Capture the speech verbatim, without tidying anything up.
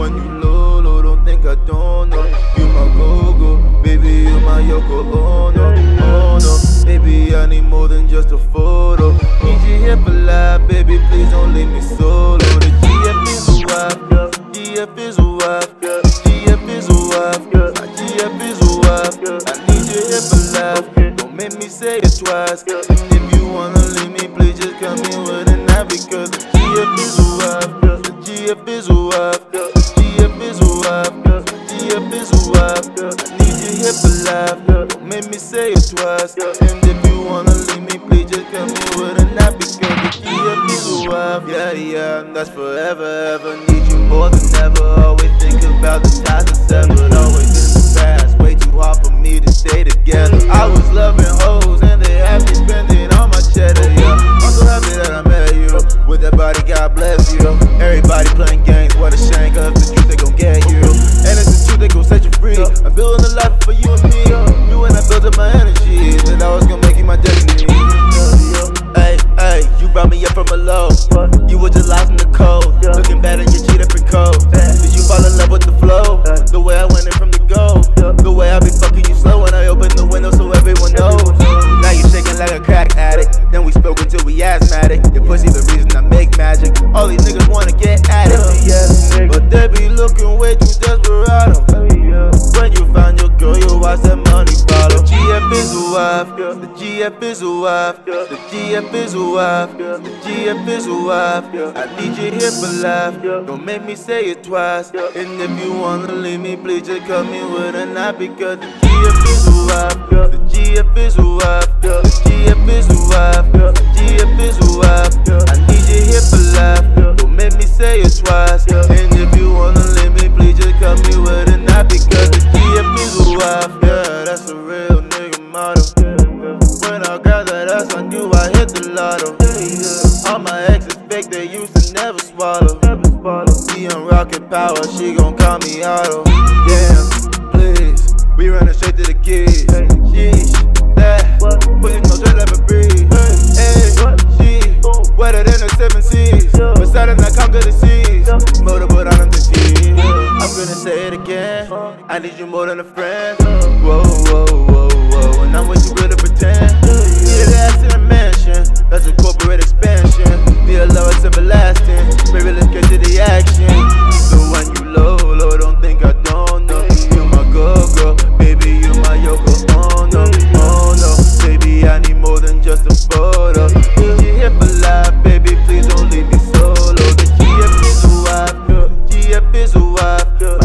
When you low, low, don't think I don't know. You my go-go, baby, you my Yoko Ono. Oh no, baby, I need more than just a photo. Need you here for life, baby, please don't leave me solo. The G F is a wife, G F is a wife, G F is a wife, my G F is a wife. I need you here for life, don't make me say it twice. And if you wanna leave me, please just come in with a knife, because the G F is a wife, the G F is a wife, the G F is a wife, the G F is a wife. I need you here for life, don't make me say it twice. And if you wanna leave me, please just come in with a knife, because the G F is a wife. Yeah, yeah, that's forever, ever. Need you more than ever. Always think about the ties that severed, always in the past. Way too hard for me to stay together. I was loving hoes and they had me spending all my cheddar, yeah. I'm so happy that I met you. With that body, God bless you. Everybody playing games, what a shame, cause the truth they gon' get you. And it's the truth they gon' set you free. I'm building a life for you and me. You and I built up my energy, that I was gon' make you my destiny. Hey, hey, you brought me up from a low. You were just lost in the cold, looking bad in your G different coat. Did you fall in love with the flow? The way I went in from the go, the way I be fucking you slow when I open the window so everyone knows. Now you shaking like a crack addict, then we spoke until we asthmatic. Your pussy the reason I make magic. All these niggas wanna get at it, but they be looking way too desperado. When you find your girl, you watch that money follow. The G F is a wife, the G F is a wife, the G F is a wife, the G F is a wife. I need you here for life, don't make me say it twice. And if you wanna leave me, please just come in with a knife, because the G F is a wife, the G F is a wife, the G F is a wife, the G F is a wife. I need you here for life, don't make me say it twice. And if you wanna leave me, please just come in with a knife, because the G F is a wife. Yeah, that's a real nigga motto. When I got that ass, I knew I hit the lotto. All my exes fake, they used to never swallow. Be on rocket power, she gon' call me auto. Damn, please, we running straight to the keys. Sheesh, that, putting no straight like a breeze. Hey, she, wetter than the seven seas. Beside I conquer the seas. Motorboat on the T. I'm gonna say it again, I need you more than a friend. Whoa, whoa, whoa, whoa, and I'm with you really pretend. Need an ass in a mansion, that's a corporate expansion. Need a love that's everlasting, baby let's get to the action. So when you low, low, don't think I don't know. You my go-go, baby you my Yoko Ono. Oh no, baby I need more than just a photo. Need you here for life, baby please don't leave me solo. The G F is a wife, G F is a wife,